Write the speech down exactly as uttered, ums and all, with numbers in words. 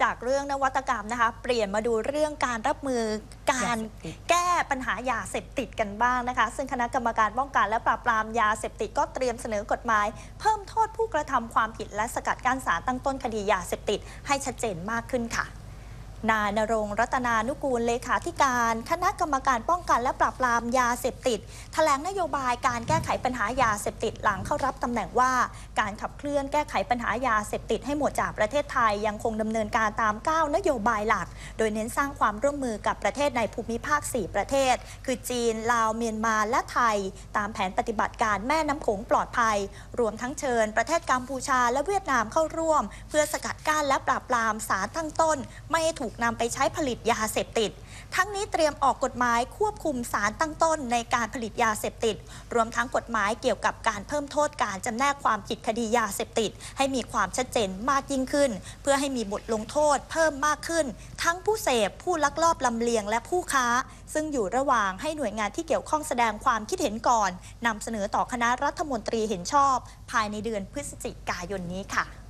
จากเรื่องนวัตกรรมนะคะเปลี่ยนมาดูเรื่องการรับมือการแก้ปัญหายาเสพติดกันบ้างนะคะซึ่งคณะกรรมการป้องกันและปราบปรามยาเสพติดก็เตรียมเสนอกฎหมายเพิ่มโทษผู้กระทำความผิดและสกัดกั้นสารตั้งต้นคดียาเสพติดให้ชัดเจนมากขึ้นค่ะนายณรงค์รัตนานุกูลเลขาธิการคณะกรรมการป้องกันและปราบปรามยาเสพติดแถลงนโยบายการแก้ไขปัญหายาเสพติดหลังเข้ารับตำแหน่งว่าการขับเคลื่อนแก้ไขปัญหายาเสพติดให้หมดจากประเทศไทยยังคงดำเนินการตามเก้านโยบายหลักโดยเน้นสร้างความร่วมมือกับประเทศในภูมิภาคสี่ประเทศคือจีนลาวเมียนมาและไทยตามแผนปฏิบัติการแม่น้ำโขงปลอดภัยรวมทั้งเชิญประเทศกัมพูชาและเวียดนามเข้าร่วมเพื่อสกัดกั้นและปราบปรามสารตั้งต้นไม่ให้ถูกนำไปใช้ผลิตยาเสพติดทั้งนี้เตรียมออกกฎหมายควบคุมสารตั้งต้นในการผลิตยาเสพติดรวมทั้งกฎหมายเกี่ยวกับการเพิ่มโทษการจำแนกความผิดคดียาเสพติดให้มีความชัดเจนมากยิ่งขึ้นเพื่อให้มีบทลงโทษเพิ่มมากขึ้นทั้งผู้เสพผู้ลักลอบลำเลียงและผู้ค้าซึ่งอยู่ระหว่างให้หน่วยงานที่เกี่ยวข้องแสดงความคิดเห็นก่อนนำเสนอต่อคณะรัฐมนตรีเห็นชอบภายในเดือนพฤศจิกายนนี้ค่ะ